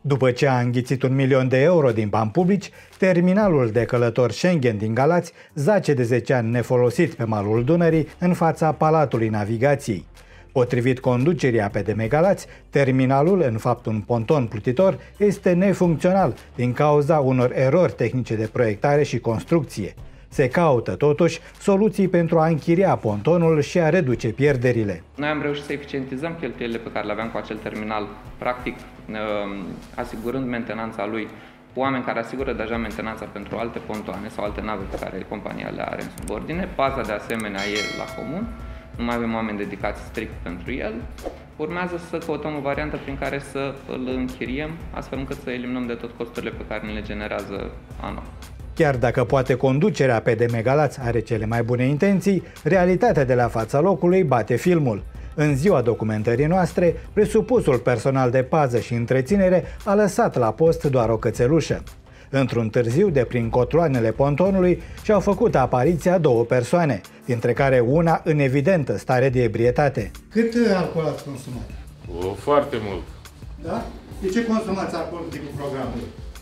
După ce a înghițit 1 milion de euro din bani publici, terminalul de călători Schengen din Galați zace de 10 ani nefolosit pe malul Dunării, în fața Palatului Navigației. Potrivit conducerii APDM Galați, terminalul, în fapt un ponton plutitor, este nefuncțional din cauza unor erori tehnice de proiectare și construcție. Se caută, totuși, soluții pentru a închiria pontonul și a reduce pierderile. Noi am reușit să eficientizăm cheltuielile pe care le aveam cu acel terminal, practic asigurând mentenanța lui cu oameni care asigură deja mentenanța pentru alte pontoane sau alte nave pe care compania le are în subordine. Baza de asemenea e la comun, nu mai avem oameni dedicați strict pentru el. Urmează să căutăm o variantă prin care să îl închiriem, astfel încât să eliminăm de tot costurile pe care ne le generează anual. Chiar dacă poate conducerea APDM Galați are cele mai bune intenții, realitatea de la fața locului bate filmul. În ziua documentării noastre, presupusul personal de pază și întreținere a lăsat la post doar o cățelușă. Într-un târziu de prin cotloanele pontonului și-au făcut apariția 2 persoane, dintre care una în evidentă stare de ebrietate. Cât alcool ați consumat? Foarte mult. Da? De ce consumați alcool în timpul programului?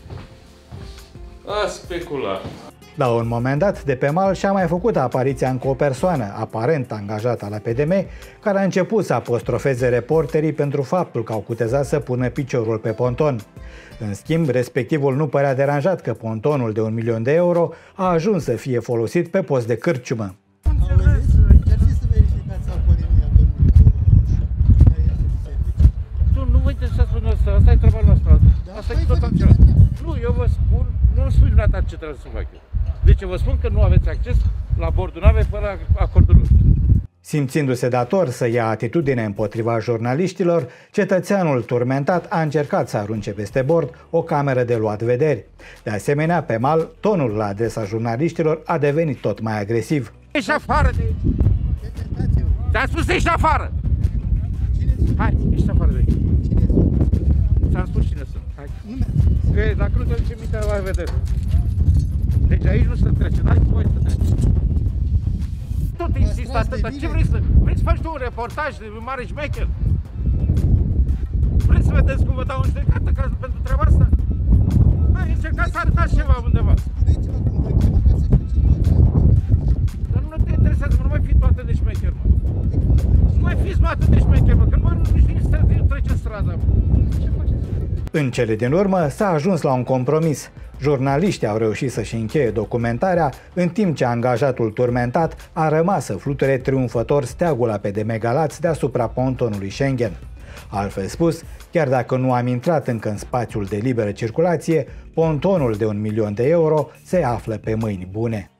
A speculat. La un moment dat, de pe mal și-a mai făcut apariția încă o persoană, aparent angajată la PDM, care a început să apostrofeze reporterii pentru faptul că au cutezat să pună piciorul pe ponton. În schimb, respectivul nu părea deranjat că pontonul de 1 milion de euro a ajuns să fie folosit pe post de cârciumă. Nu vă interesează pe noastră, asta e treaba noastră. Asta e tot altceva. Nu, eu vă spun, nu spui dumneata ce trebuie să fac eu. Deci vă spun că nu aveți acces la bordul navei fără acordul nostru. Simțindu-se dator să ia atitudine împotriva jurnaliștilor, cetățeanul turmentat a încercat să arunce peste bord o cameră de luat vederi. De asemenea, pe mal, tonul la adresa jurnaliștilor a devenit tot mai agresiv. Ești afară de aici! Ți-am spus să ești afară! Hai, ești afară de aici! Ți-am spus cine sunt. Hai. Că dacă nu te duce mintea, la vedere. Deci aici nu se trece, n-ai voie să treci. Tot insist atâta. Ce vrei să... Vrei să faci tu un reportaj de mare șmecher? Vrei să vedeți cum vă dau în judecată pentru treaba asta? Hai, încercați să arătați ceva undeva. Dar nu te interesează, nu mai fi toate de șmecher, mă. Nu mai fiți mă atât de șmecher, mă, că nu știi să trece strada, mă. Ce faceți? În cele din urmă s-a ajuns la un compromis. Jurnaliștii au reușit să-și încheie documentarea, în timp ce angajatul turmentat a rămas să fluture triumfător steagul APDM Galați deasupra pontonului Schengen. Altfel spus, chiar dacă nu am intrat încă în spațiul de liberă circulație, pontonul de 1 milion de euro se află pe mâini bune.